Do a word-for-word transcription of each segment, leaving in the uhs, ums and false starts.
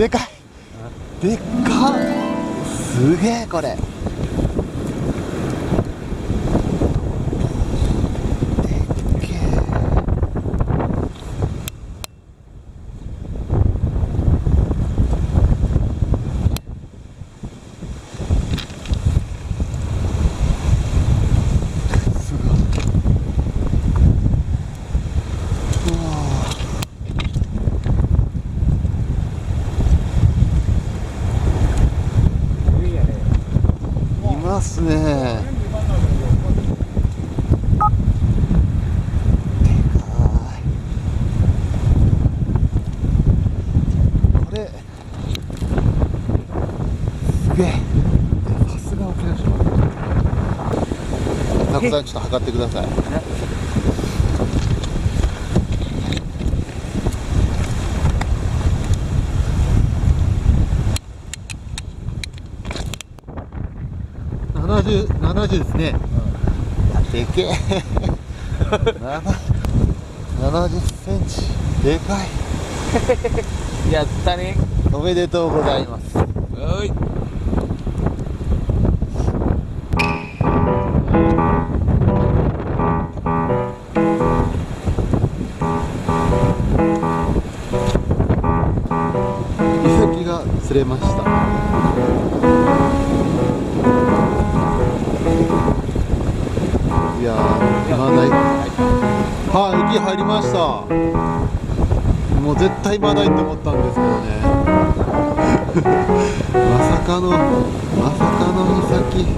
でかいでっかすげえこれいますね。これすげえ。さすが沖縄島。タコさんちょっと測ってください。七十七十ですね。でけえ。七十センチ。でかい。 やったね。 おめでとうございます。 はい。 イサキが釣れました。いやー、マダイ。はい、息入りました。もう絶対マダイって思ったんですけどね。まさかの、まさかのイサキ。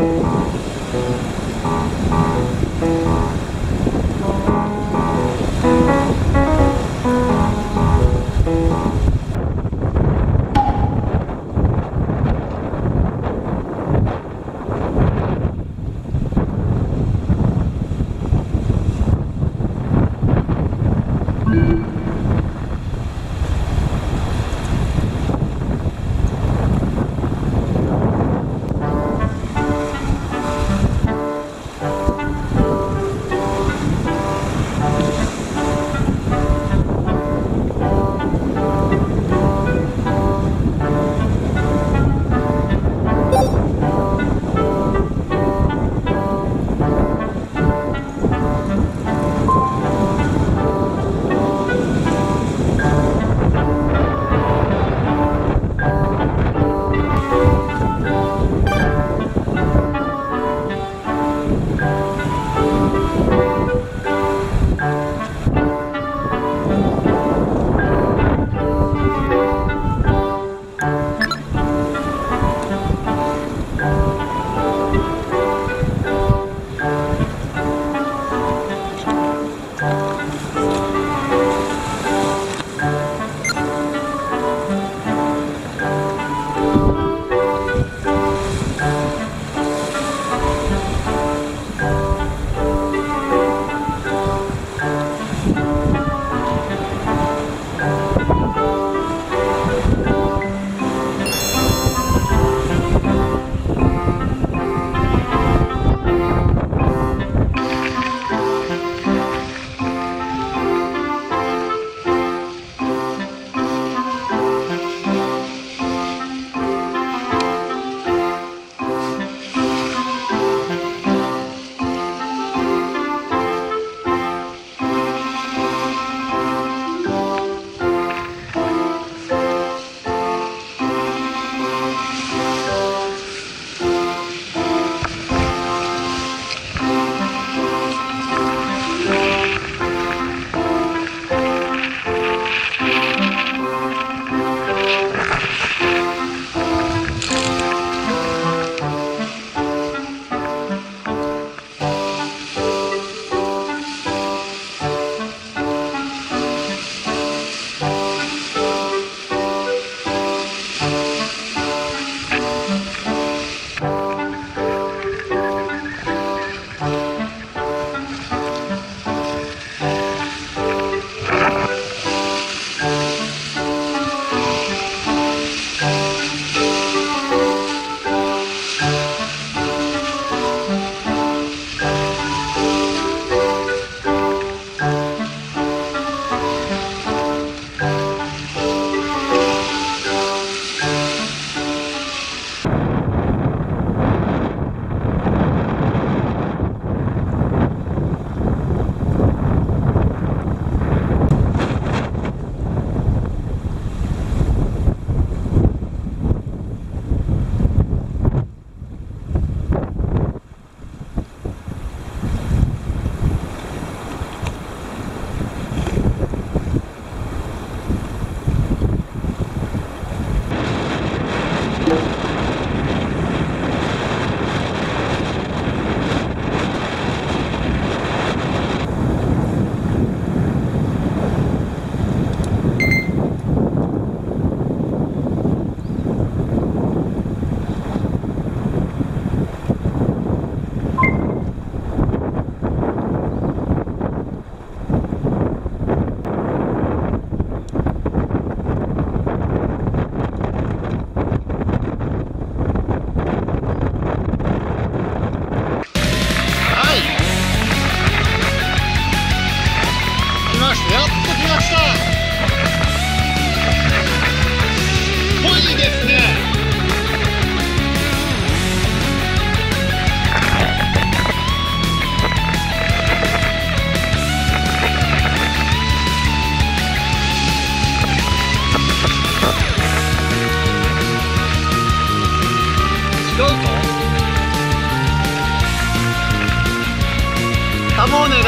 お願いします。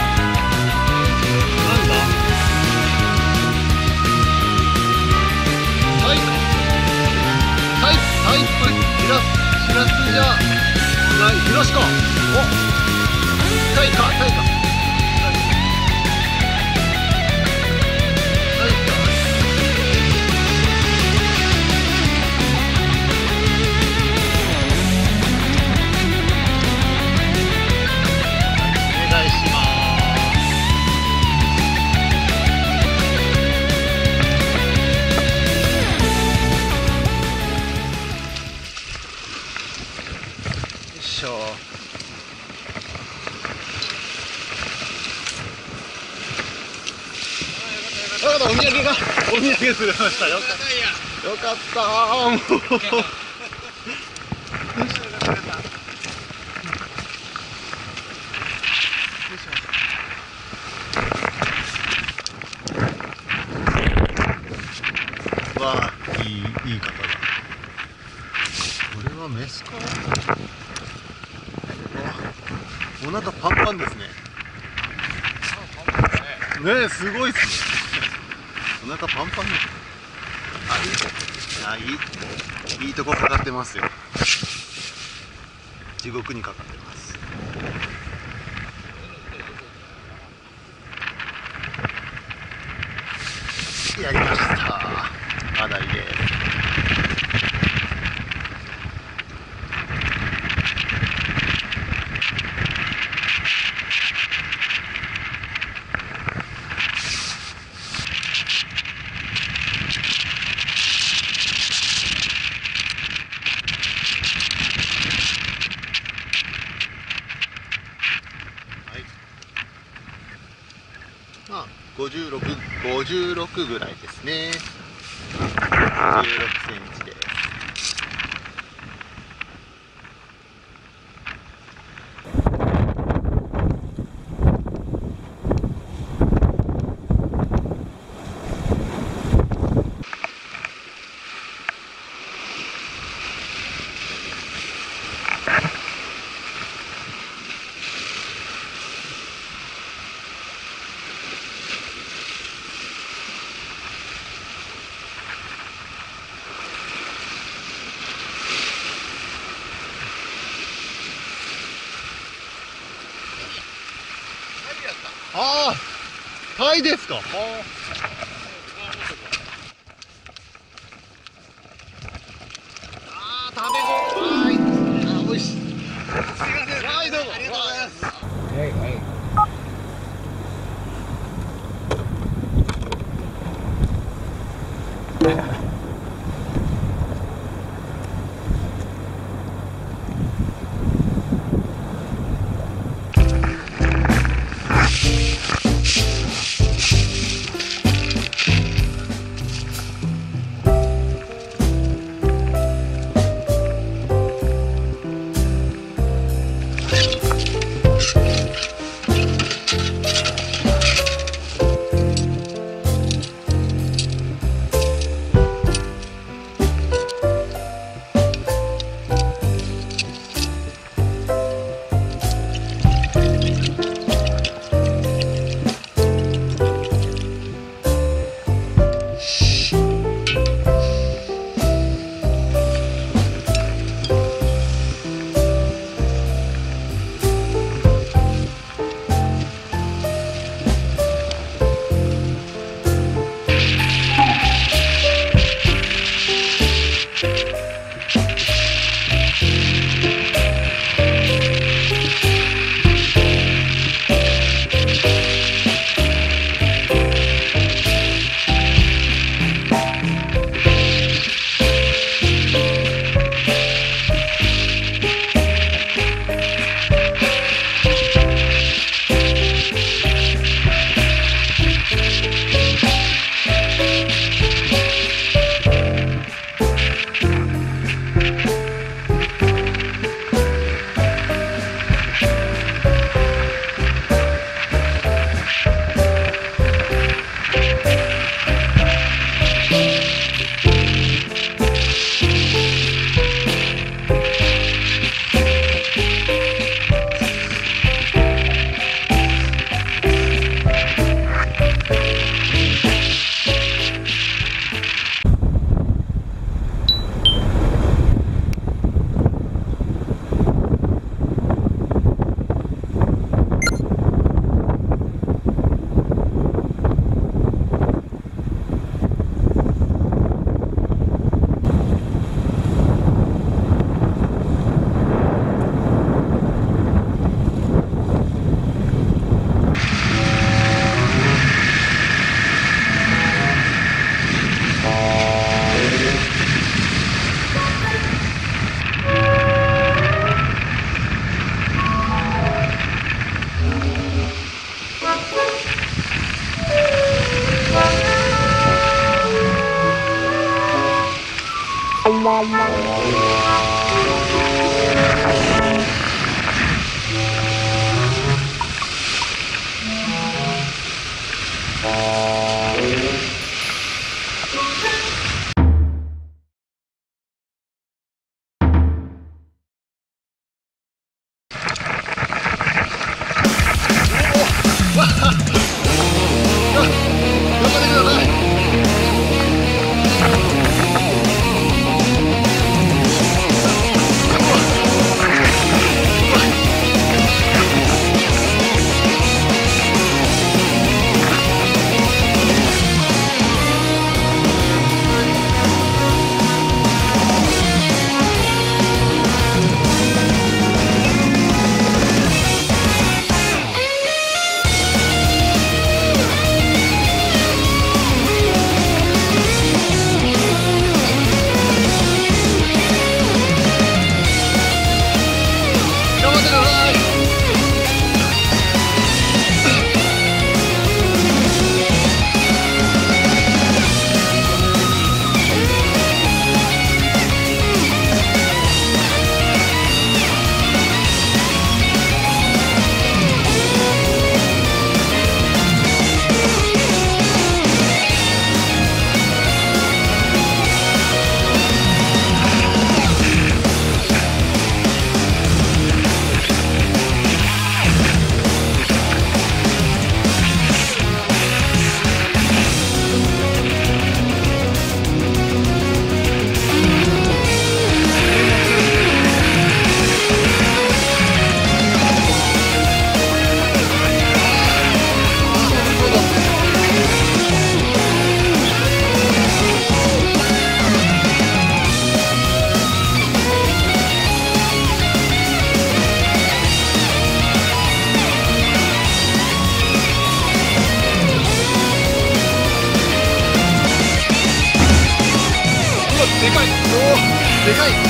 なんだタイかタイタイっぽい。しらすしらすじゃない。イワシか。おタイかタイか。お土産がお土産釣れました。よかったよかったー。もうわあ、いいいい方だ。これはメスか。お腹パンパンですね。ねえ、すごいっすね。お腹パンパンです。あ、いい、いい、いいとこかかってますよ。地獄にかかってます。やりました。マダイです。まあ、ごじゅうろく、ごじゅうろくぐらいですね。じゅうろくセンチです。ああ、タイですか。はあ。ああ、食べごろ。はい。あ、美味しい。すみません。はい、どうも。ありがとうございます。はいはい。 でかい。おお、でかい。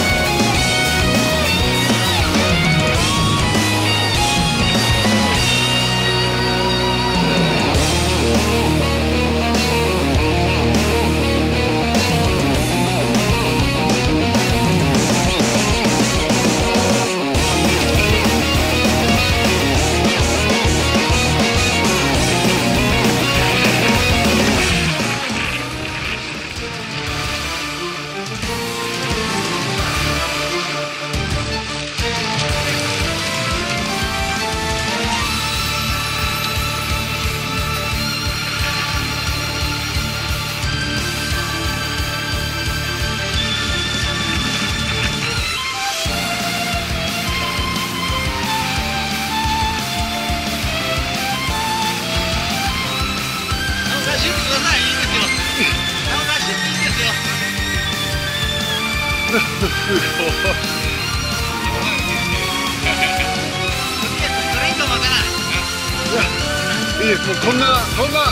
いいです、もうこんなこんな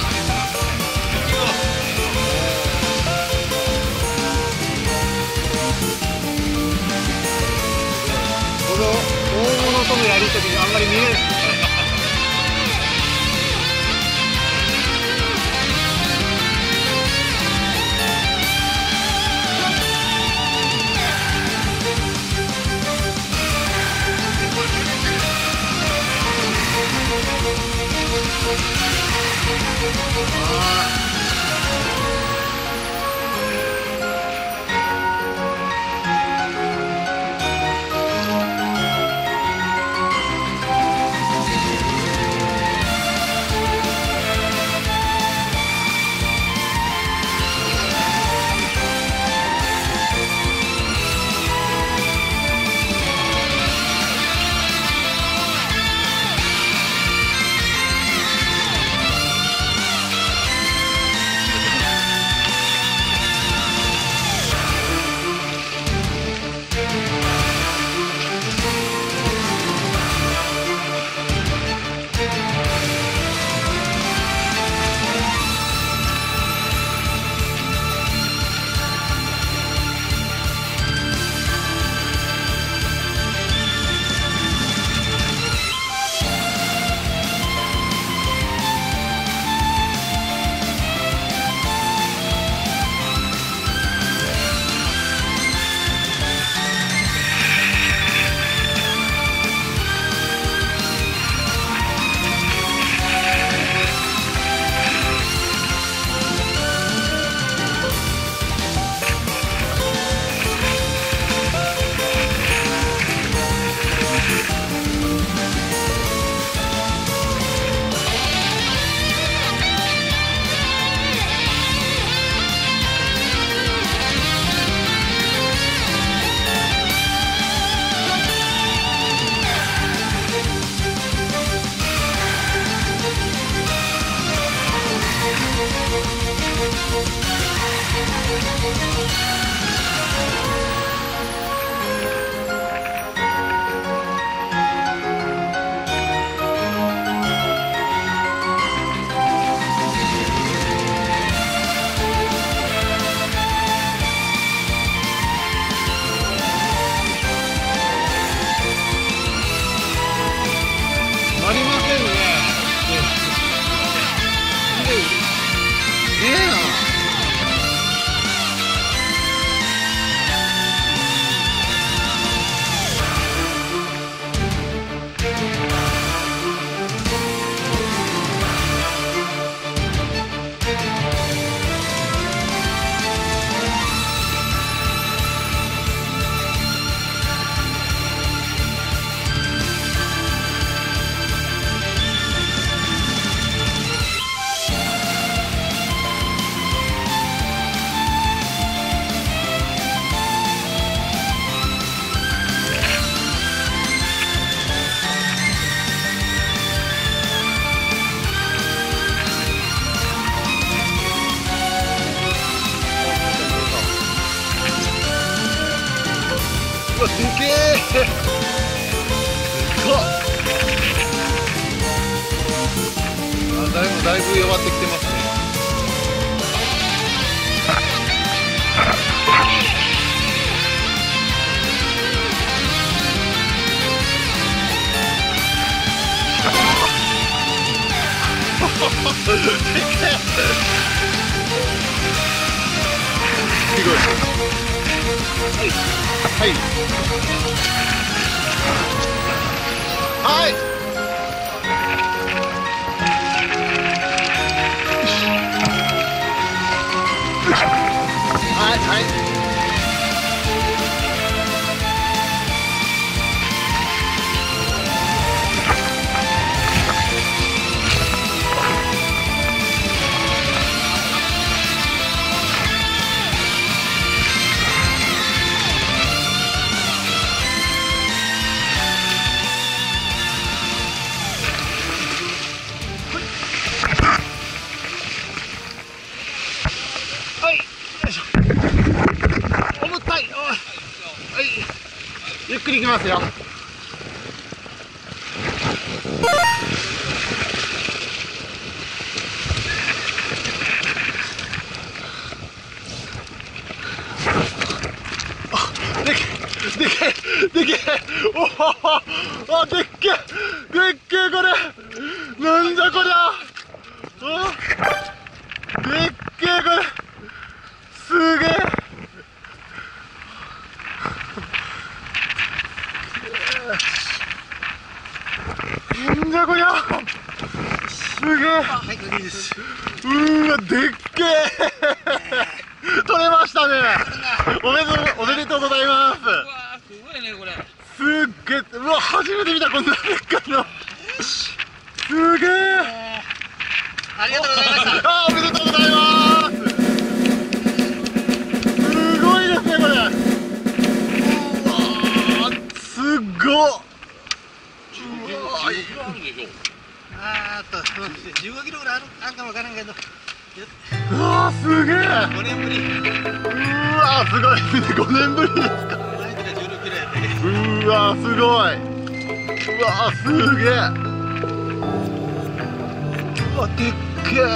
この大物とのやりとりがあんまり見えない。 ごい。はいはいはいはい。ゆっくり行きますよ。でけでけでけおおあでっけでっけこれなんじゃこりゃあでっけこれすげえなんじゃこりゃすげえ、はい、いいです。うーわでっけえ取れましたね。おめでとうおめでとうございます。うわすごいねこれ。すっげえうわ初めて見たこんなでっかいの。すげえありがとうございました。あおめでとうございます。すごいですねこれ。うわすっごっ。あーっとじゅうごキロぐらいあるあんかもわからんけど。うわーすげえごねんぶり。うわーすごいごねんぶりですか。うわーすごい。うわーすげえ。うわでっけえ。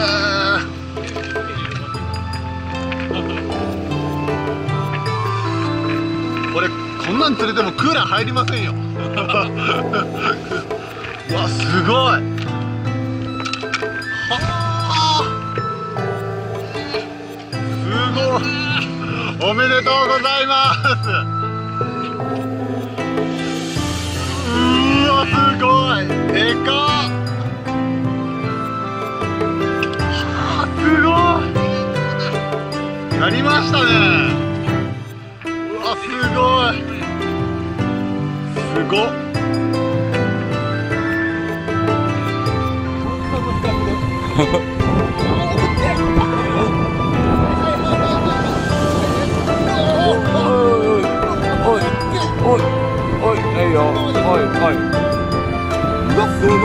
これこんなん釣れてもクーラー入りませんよ。うわすごい。はあすごい。おめでとうございます。うわすごいでかっ。はあすごいやりましたね。うわすごいすごっ。おいおいいいよ。おいおい。うわすごい。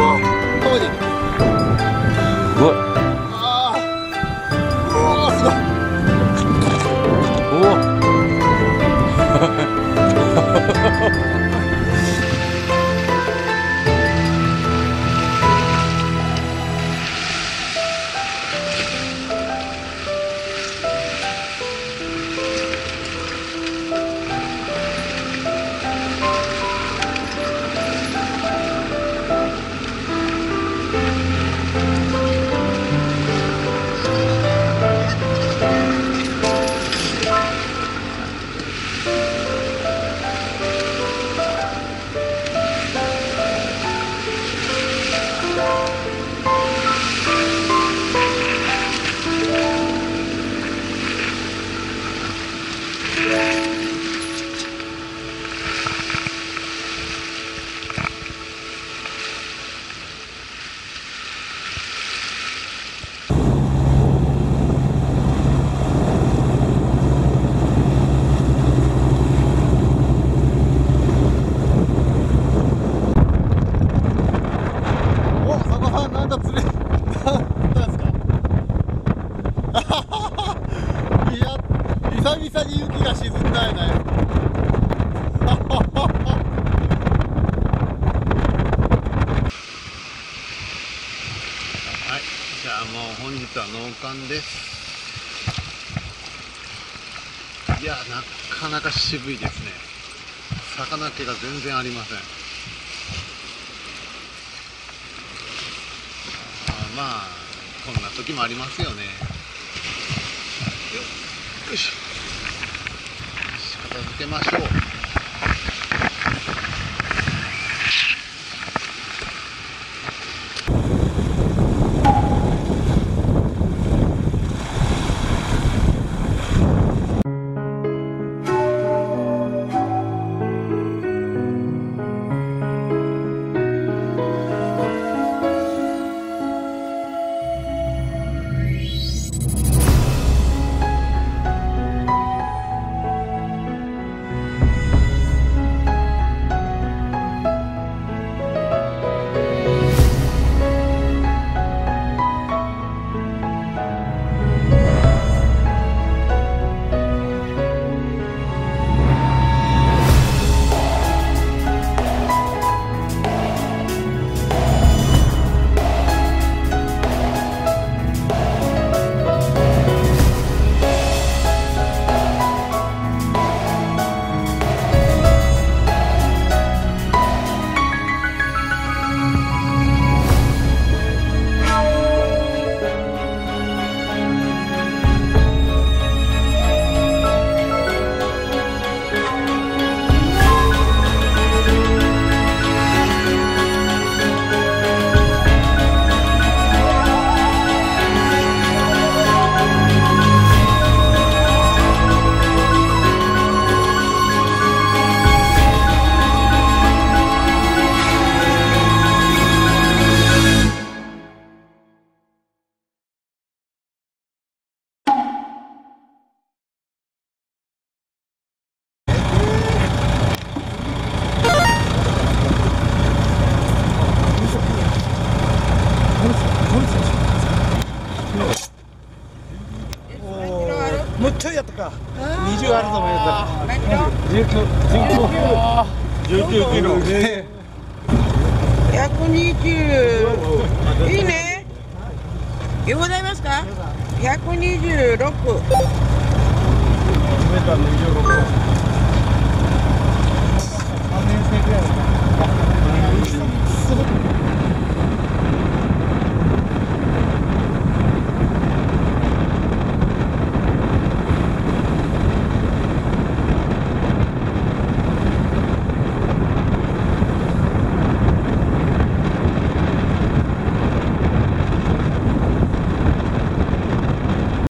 すごい。ああ。うわすごい。おお。久々に雪が沈んだよね。はい、じゃあもう本日は農館です。いやなかなか渋いですね。魚気が全然ありません。あまあこんな時もありますよね。よいしょ、片付けましょう。 もうちょいやったか。にじゅうあると思います。じゅうきゅう、じゅうきゅうキロ。 ひゃくにじゅう。いいね。ようございますか。ひゃくにじゅうろく。 メーターのにじゅうろく。さんねん生ぐらい。